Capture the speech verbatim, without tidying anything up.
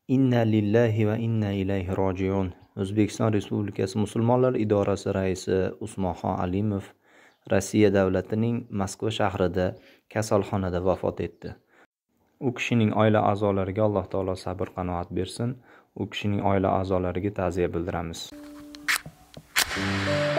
Inna lillahi va inna ilayhi rojiun. O'zbekiston Respublikasi Musulmonlar idorasi raisi Usmonxon Alimov Rossiya davlatining Moskva shahrida kasalxonada vafot etdi. U kishining oila a'zolariga Alloh taolo sabr qanoat bersin. U kishining oila a'zolariga ta'ziya bildiramiz.